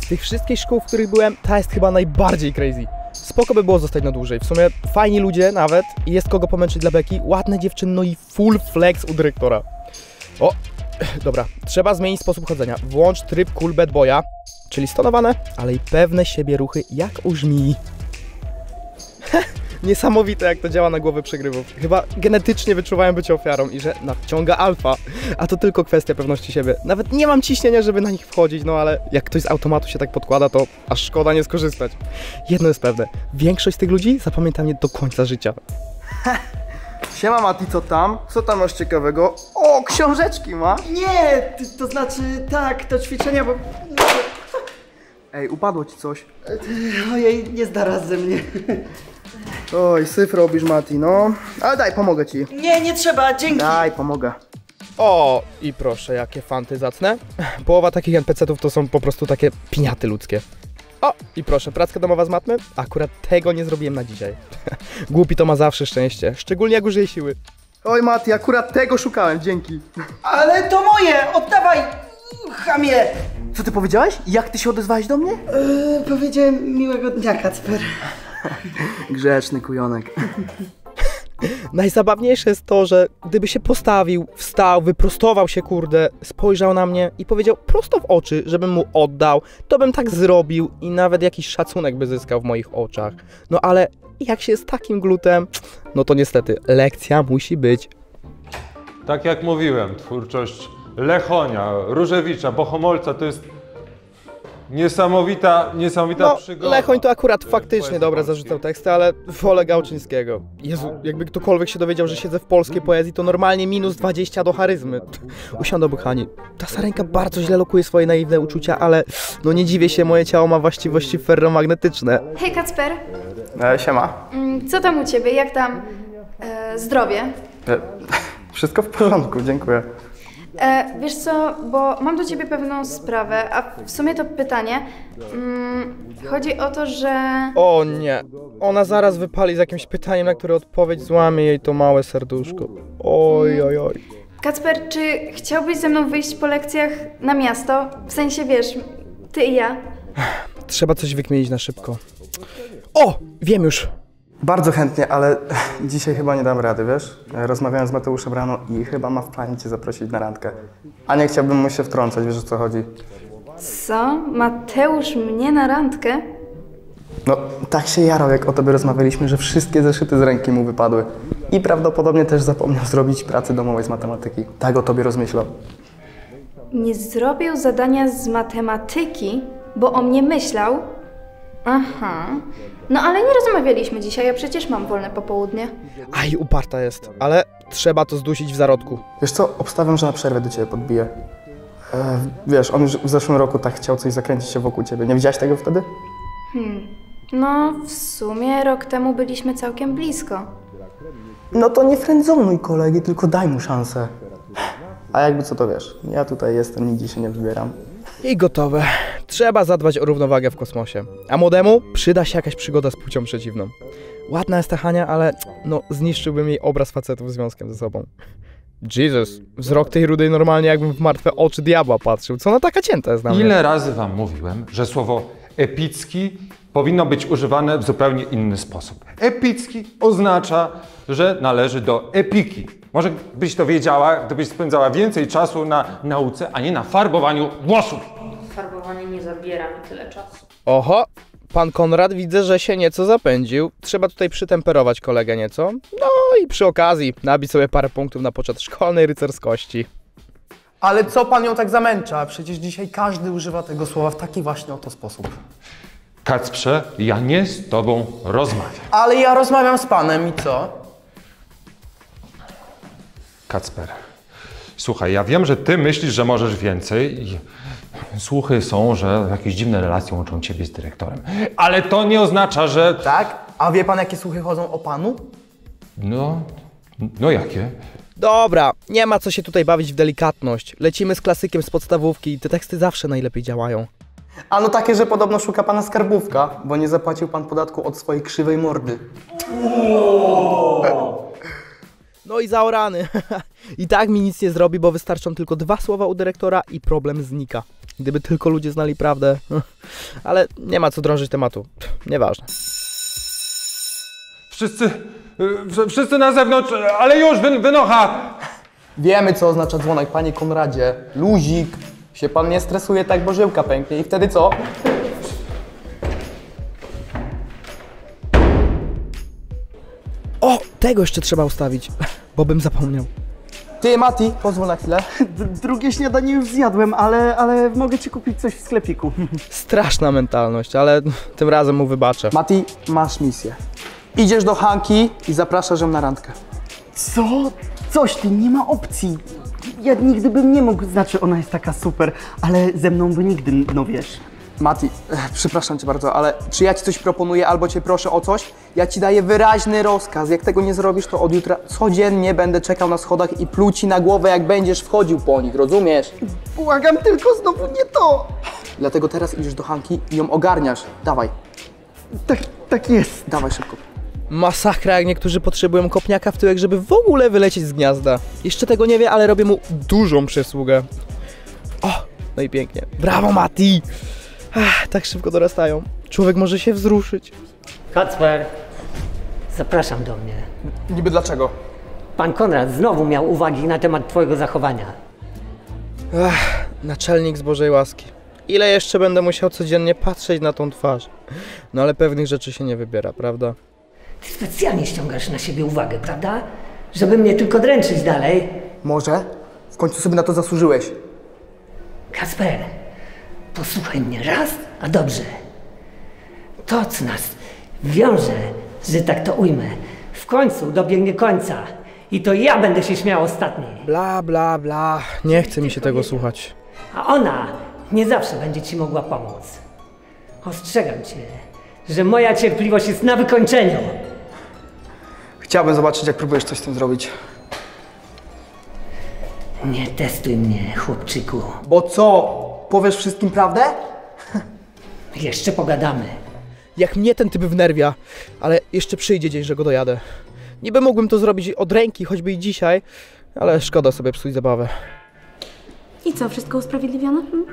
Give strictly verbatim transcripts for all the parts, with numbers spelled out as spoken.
Z tych wszystkich szkół, w których byłem, ta jest chyba najbardziej crazy. Spoko by było zostać na dłużej, w sumie fajni ludzie nawet i jest kogo pomęczyć dla beki, ładne dziewczyny, no i full flex u dyrektora. O, dobra, trzeba zmienić sposób chodzenia. Włącz tryb cool bad boya, czyli stonowane, ale i pewne siebie ruchy jak u żmii. Niesamowite, jak to działa na głowę przegrywów. Chyba genetycznie wyczuwałem bycie ofiarą i że nadciąga alfa, a to tylko kwestia pewności siebie. Nawet nie mam ciśnienia, żeby na nich wchodzić, no ale jak ktoś z automatu się tak podkłada, to aż szkoda nie skorzystać. Jedno jest pewne, większość z tych ludzi zapamięta mnie do końca życia. Siema Mati, co tam? Co tam masz ciekawego? O, książeczki ma? Nie, to znaczy tak, to ćwiczenia, bo... Ej, upadło ci coś. Ojej, nie zda raz ze mnie. Oj, syf robisz Mati, no. Ale daj, pomogę ci. Nie, nie trzeba, dzięki. Daj, pomogę. O, i proszę, jakie fanty zacne. Połowa takich en pe ce ów to są po prostu takie piniaty ludzkie. O, i proszę, pracka domowa z matmy? Akurat tego nie zrobiłem na dzisiaj. Głupi to ma zawsze szczęście, szczególnie jak użyje siły. Oj Mati, akurat tego szukałem, dzięki. Ale to moje, oddawaj, chamie. Co ty powiedziałeś? Jak ty się odezwałeś do mnie? Yy, powiedziałem miłego dnia, Kacper. Grzeczny kujonek. Najzabawniejsze jest to, że gdyby się postawił, wstał, wyprostował się, kurde, spojrzał na mnie i powiedział prosto w oczy, żebym mu oddał, to bym tak zrobił i nawet jakiś szacunek by zyskał w moich oczach. No ale jak się jest takim glutem, no to niestety lekcja musi być. Tak jak mówiłem, twórczość Lechonia, Różewicza, Bohomolca to jest niesamowita, niesamowita No, przygoda. Lechoń to akurat faktycznie dobra zarzucał teksty, ale wolę Gałczyńskiego. Jezu, jakby ktokolwiek się dowiedział, że siedzę w polskiej poezji, to normalnie minus dwadzieścia do charyzmy. Usiądę obok Hani. Ta sarenka bardzo źle lokuje swoje naiwne uczucia, ale no nie dziwię się, moje ciało ma właściwości ferromagnetyczne. Hej Kacper, E, siema. Mm, co tam u ciebie, jak tam e, zdrowie? E, wszystko w porządku, dziękuję. E, wiesz co, bo mam do ciebie pewną sprawę, a w sumie to pytanie. Mm, chodzi o to, że... O nie, ona zaraz wypali z jakimś pytaniem, na które odpowiedź złamie jej to małe serduszko. Oj, oj, oj. Kacper, czy chciałbyś ze mną wyjść po lekcjach na miasto? W sensie, wiesz, ty i ja. Trzeba coś wykmienić na szybko. O, wiem już. Bardzo chętnie, ale dzisiaj chyba nie dam rady, wiesz? Rozmawiałem z Mateuszem rano i chyba ma w planie cię zaprosić na randkę. A nie chciałbym mu się wtrącać, wiesz o co chodzi? Co? Mateusz mnie na randkę? No, tak się jarał, jak o tobie rozmawialiśmy, że wszystkie zeszyty z ręki mu wypadły. I prawdopodobnie też zapomniał zrobić pracy domowej z matematyki. Tak o tobie rozmyślał. Nie zrobił zadania z matematyki, bo o mnie myślał? Aha. No ale nie rozmawialiśmy dzisiaj, ja przecież mam wolne popołudnie. Aj, uparta jest, ale trzeba to zdusić w zarodku. Wiesz co, obstawiam, że na przerwę do ciebie podbije. E, wiesz, on już w zeszłym roku tak chciał coś zakręcić się wokół ciebie. Nie widziałaś tego wtedy? Hmm. No, w sumie rok temu byliśmy całkiem blisko. No to nie frędzonuj kolegi, tylko daj mu szansę. A jakby co to wiesz, ja tutaj jestem, nigdzie się nie wybieram. I gotowe. Trzeba zadbać o równowagę w kosmosie. A młodemu przyda się jakaś przygoda z płcią przeciwną. Ładna jest ta Hania, ale no zniszczyłbym jej obraz facetów związkiem ze sobą. Jezus, wzrok tej rudej normalnie jakbym w martwe oczy diabła patrzył. Co ona taka cięta jest na mnie? Ile razy wam mówiłem, że słowo epicki powinno być używane w zupełnie inny sposób. Epicki oznacza, że należy do epiki. Może byś to wiedziała, gdybyś spędzała więcej czasu na nauce, a nie na farbowaniu włosów. Farbowanie nie zabiera mi tyle czasu. Oho, pan Konrad widzę, że się nieco zapędził. Trzeba tutaj przytemperować kolegę nieco. No i przy okazji nabić sobie parę punktów na poczet szkolnej rycerskości. Ale co pan ją tak zamęcza? Przecież dzisiaj każdy używa tego słowa w taki właśnie oto sposób. Kacprze, ja nie z tobą rozmawiam. Ale ja rozmawiam z panem i co? Kacper, słuchaj, ja wiem, że ty myślisz, że możesz więcej i słuchy są, że jakieś dziwne relacje łączą ciebie z dyrektorem. Ale to nie oznacza, że... Tak? A wie pan, jakie słuchy chodzą o panu? No, no jakie? Dobra, nie ma co się tutaj bawić w delikatność. Lecimy z klasykiem z podstawówki i te teksty zawsze najlepiej działają. A no takie, że podobno szuka pana skarbówka, bo nie zapłacił pan podatku od swojej krzywej mordy. No i zaorany. I tak mi nic nie zrobi, bo wystarczą tylko dwa słowa u dyrektora i problem znika. Gdyby tylko ludzie znali prawdę. Ale nie ma co drążyć tematu. Nieważne. Wszyscy, y, wszyscy na zewnątrz, ale już, wy, wynocha! Wiemy, co oznacza dzwonek, panie Konradzie. Luzik. Się pan nie stresuje tak, bo żyłka pęknie. I wtedy co? O, tego jeszcze trzeba ustawić, bo bym zapomniał. Ty, Mati, pozwól na chwilę. D drugie śniadanie już zjadłem, ale, ale mogę ci kupić coś w sklepiku. Straszna mentalność, ale tym razem mu wybaczę. Mati, masz misję. Idziesz do Hanki i zapraszasz ją na randkę. Co? Coś ty, nie ma opcji. Ja nigdy bym nie mógł, znaczy ona jest taka super, ale ze mną by nigdy, no wiesz. Mati, eh, przepraszam cię bardzo, ale czy ja ci coś proponuję albo cię proszę o coś? Ja ci daję wyraźny rozkaz. Jak tego nie zrobisz, to od jutra codziennie będę czekał na schodach i pluł ci na głowę, jak będziesz wchodził po nich, rozumiesz? Błagam, tylko znowu nie to. Dlatego teraz idziesz do Hanki i ją ogarniasz. Dawaj, Tak, tak jest. dawaj szybko. Masakra, jak niektórzy potrzebują kopniaka w tyłek, żeby w ogóle wylecieć z gniazda. Jeszcze tego nie wie, ale robię mu dużą przysługę. O, no i pięknie. Brawo, Mati! Ach, tak szybko dorastają. Człowiek może się wzruszyć. Kacper, zapraszam do mnie. Niby dlaczego? Pan Konrad znowu miał uwagi na temat twojego zachowania. Ach, naczelnik z Bożej łaski. Ile jeszcze będę musiał codziennie patrzeć na tą twarz? No ale pewnych rzeczy się nie wybiera, prawda? Ty specjalnie ściągasz na siebie uwagę, prawda? Żeby mnie tylko dręczyć dalej. Może? W końcu sobie na to zasłużyłeś. Kacper, posłuchaj mnie raz, a dobrze. To, co nas wiąże, że tak to ujmę, w końcu dobiegnie końca. I to ja będę się śmiał ostatni. Bla, bla, bla. Nie chce mi się tego słuchać. A ona nie zawsze będzie ci mogła pomóc. Ostrzegam cię, że moja cierpliwość jest na wykończeniu. Chciałbym zobaczyć, jak próbujesz coś z tym zrobić. Nie testuj mnie, chłopczyku. Bo co? Powiesz wszystkim prawdę? Jeszcze pogadamy. Jak mnie ten typ wnerwia, ale jeszcze przyjdzie dzień, że go dojadę. Niby mógłbym to zrobić od ręki, choćby i dzisiaj, ale szkoda sobie psuć zabawę. I co, wszystko usprawiedliwione? Hmm?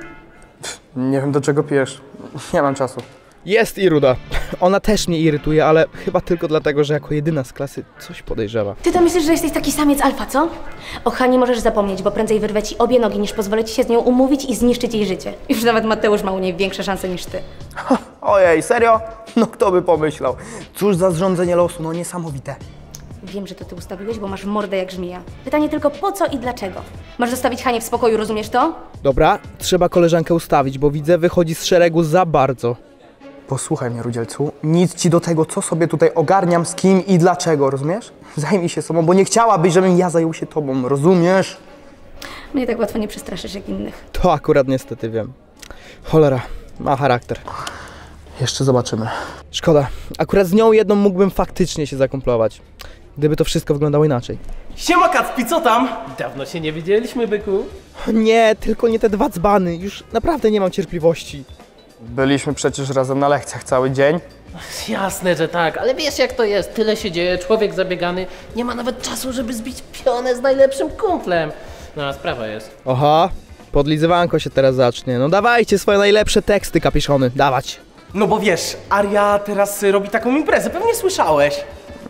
Nie wiem, do czego pijesz. Nie mam czasu. Jest i Ruda. Ona też mnie irytuje, ale chyba tylko dlatego, że jako jedyna z klasy coś podejrzewa. Ty to myślisz, że jesteś taki samiec alfa, co? O Hani możesz zapomnieć, bo prędzej wyrwę ci obie nogi, niż pozwolę ci się z nią umówić i zniszczyć jej życie. Już nawet Mateusz ma u niej większe szanse niż ty. Ojej, serio? No kto by pomyślał? Cóż za zrządzenie losu, no niesamowite. Wiem, że to ty ustawiłeś, bo masz mordę jak żmija. Pytanie tylko po co i dlaczego? Masz zostawić Hanię w spokoju, rozumiesz to? Dobra, trzeba koleżankę ustawić, bo widzę, wychodzi z szeregu za bardzo. Posłuchaj mnie, Rudzielcu, nic ci do tego, co sobie tutaj ogarniam, z kim i dlaczego, rozumiesz? Zajmij się sobą, bo nie chciałabyś, żebym ja zajął się tobą, rozumiesz? Mnie tak łatwo nie przestraszysz jak innych. To akurat niestety wiem. Cholera, ma charakter. Jeszcze zobaczymy. Szkoda, akurat z nią jedną mógłbym faktycznie się zakumplować. Gdyby to wszystko wyglądało inaczej. Siema Kacpi, co tam? Dawno się nie widzieliśmy, byku. Nie, tylko nie te dwa dzbany, już naprawdę nie mam cierpliwości. Byliśmy przecież razem na lekcjach cały dzień. Jasne, że tak, ale wiesz jak to jest, tyle się dzieje, człowiek zabiegany, nie ma nawet czasu, żeby zbić pionę z najlepszym kumplem. No a sprawa jest. Oha, podlizywanko się teraz zacznie. No dawajcie swoje najlepsze teksty, kapiszony, dawać. No bo wiesz, Aria teraz robi taką imprezę, pewnie słyszałeś.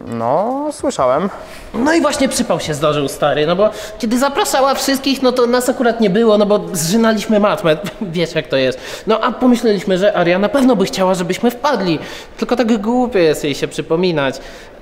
No, słyszałem. No i właśnie przypał się zdarzył, stary, no bo kiedy zapraszała wszystkich, no to nas akurat nie było, no bo zżynaliśmy matmę, wiesz jak to jest. No a pomyśleliśmy, że Aria na pewno by chciała, żebyśmy wpadli, tylko tak głupie jest jej się przypominać.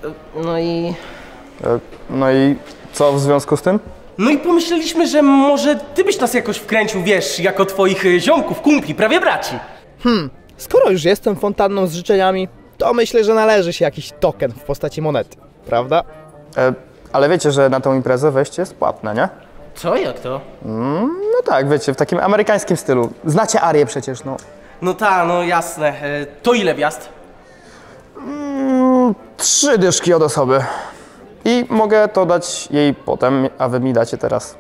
No i... E, no i co w związku z tym? No i pomyśleliśmy, że może ty byś nas jakoś wkręcił, wiesz, jako twoich y, ziomków, kumpli, prawie braci. Hmm, skoro już jestem fontanną z życzeniami, to myślę, że należy się jakiś token w postaci monety, prawda? E, ale wiecie, że na tą imprezę wejście jest płatne, nie? Co, jak to? Mm, no tak, wiecie, w takim amerykańskim stylu. Znacie Arię przecież, no. No ta, no jasne. E, to ile wjazd? Mm, trzy dyszki od osoby. I mogę to dać jej potem, a wy mi dacie teraz.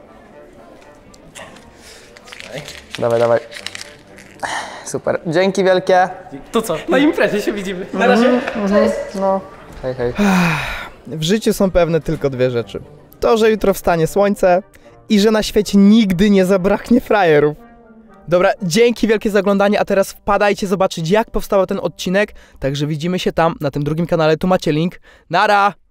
Dawaj, dawaj. Super. Dzięki wielkie. To co, na imprezie się widzimy. Na razie. Cześć. No, hej, hej. W życiu są pewne tylko dwie rzeczy. To, że jutro wstanie słońce i że na świecie nigdy nie zabraknie frajerów. Dobra, dzięki wielkie za oglądanie, a teraz wpadajcie zobaczyć, jak powstał ten odcinek. Także widzimy się tam, na tym drugim kanale, tu macie link. Nara!